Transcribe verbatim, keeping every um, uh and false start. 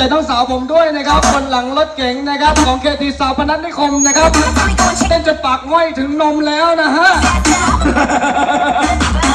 ใจน้องสาวผมด้วยนะครับคนหลังรถเก๋งนะครับของเคทีสาวพนัสนิคมนะครับเต้นจะปากห้อยถึงนมแล้วนะฮะ